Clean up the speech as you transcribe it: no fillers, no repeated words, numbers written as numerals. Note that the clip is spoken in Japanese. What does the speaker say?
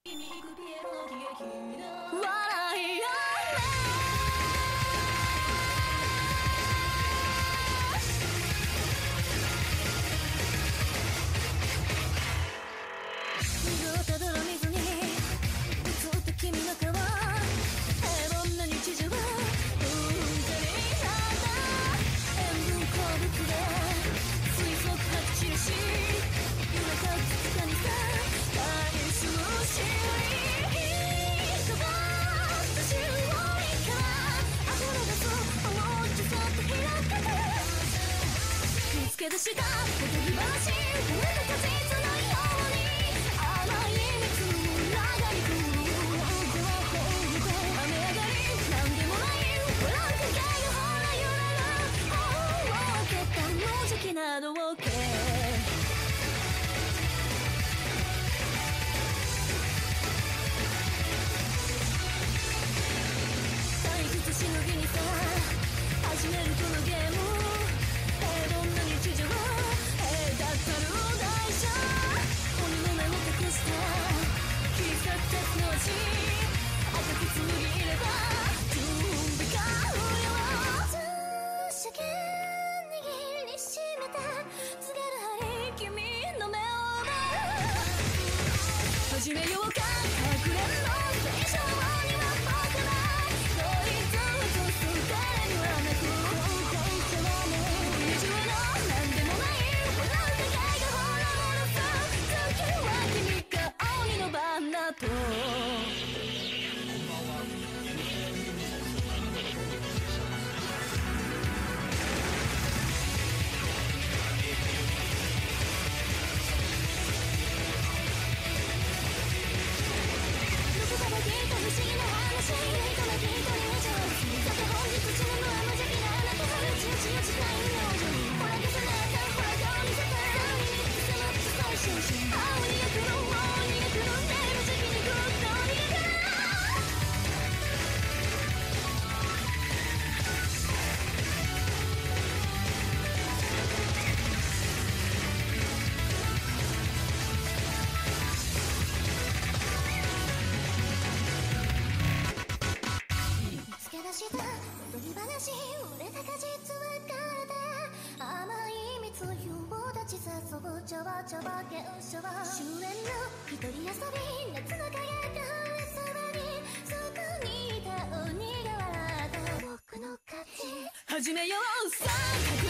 笑いよたどる水に映った君の顔、平凡な日常はうんざりなんだ。塩分鉱物で水素吐き散らし、夜中つつかにさ返すし飛ばしたしおりから溢れ出す思いちょっと開けて見つけ出したおとぎ話、触れた果実のように甘い蜜の裏がいく雨上がりなんでもない笑う影がほら揺れる開けた無邪気なのをけ退屈しのぎにさ始めるこのゲーム、平凡な日常隔たる台車、鬼の目を隠した切り裂く鉄の足、赤く紡ぎ入れた準備完了、通車券握りしめた告げる針、君の目を奪う始めようか隠れんの最初には僕ないどいつとす誰にはなくこの二重のなんでもない笑う世界がほらほらさ次は君が鬼の番だとどこかで聞いた不思議な話、人が聞いた以上だって本日自分の無邪気なあなたがうちうちよしないよほら消されたほら顔見せた海に迫って最終心青に焼くの青に焼くのね無邪気にぐっと逃げた見つけ出したおとぎ話、売れた果実は枯れた甘い蜜を立ち誘うちょばちょば現象終焉の一人遊び、夏の輝く晴れ空にそこにいた鬼が笑った僕の勝ち始めようさあ